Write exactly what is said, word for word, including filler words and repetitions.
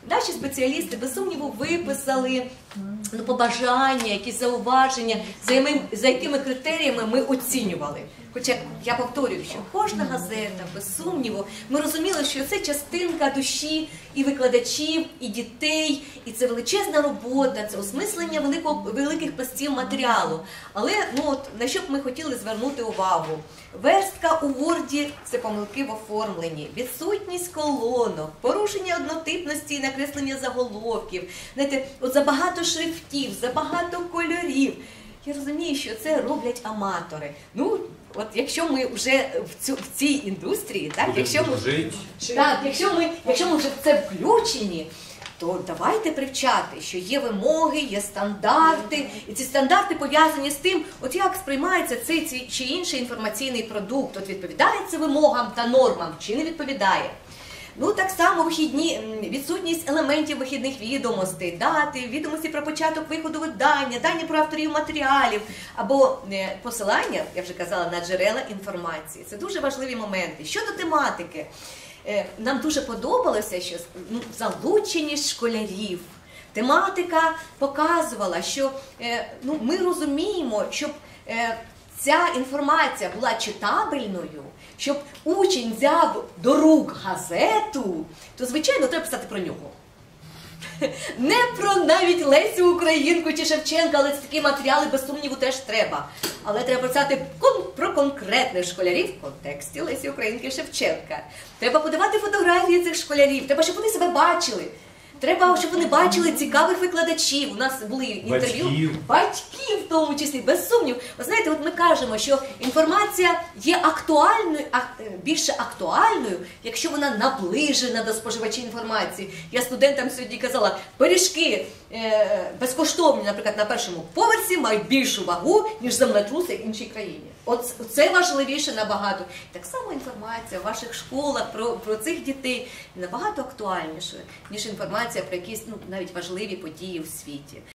наші спеціалісти, без сумніву, виписали ну, побажання, якісь зауваження, за, якими, за якими критеріями ми оцінювали. Хоча, я повторюю, що кожна газета, без сумніву, ми розуміли, що це частинка душі і викладачів, і дітей, і це величезна робота, це осмислення великого, великих пластів матеріалу. Але ну, от, на що б ми хотіли звернути увагу? Верстка у Ворді – це помилки в оформленні, відсутність колонок, порушення однотипності і накреслення заголовків, знаєте, от забагато шрифтів, забагато кольорів. Я розумію, що це роблять аматори. Ну, от якщо ми вже в, цю, в цій індустрії, так, якщо ми, так, якщо, ми, якщо ми вже в це включені, то давайте привчати, що є вимоги, є стандарти, і ці стандарти пов'язані з тим, от як сприймається цей, цей чи інший інформаційний продукт, от відповідає це вимогам та нормам, чи не відповідає. Ну, так само вихідні, відсутність елементів вихідних відомостей, дати, відомості про початок виходу видання, дані про авторів матеріалів, або посилання, я вже казала, на джерела інформації. Це дуже важливі моменти. Щодо тематики, нам дуже подобалося, що ну, залученість школярів. Тематика показувала, що ну, ми розуміємо, щоб ця інформація була читабельною, щоб учень взяв до рук газету, то, звичайно, треба писати про нього. Не про навіть Лесю Українку чи Шевченка, але такі матеріали, без сумніву, теж треба. Але треба писати про конкретних школярів в контексті Лесі Українки і Шевченка. Треба подавати фотографії цих школярів, треба, щоб вони себе бачили. Треба, щоб вони бачили цікавих викладачів. У нас були інтерв'ю батьків. батьків, в тому числі, без сумнів. Ви знаєте, от ми кажемо, що інформація є актуальною, більше актуальною, якщо вона наближена до споживачів інформації. Я студентам сьогодні казала, пиріжки е, безкоштовні, наприклад, на першому поверсі мають більшу вагу, ніж землетруси в іншій країні. От це важливіше набагато. Так само інформація в ваших школах про, про цих дітей набагато актуальніша, ніж інформація про якісь ну, навіть важливі події у світі.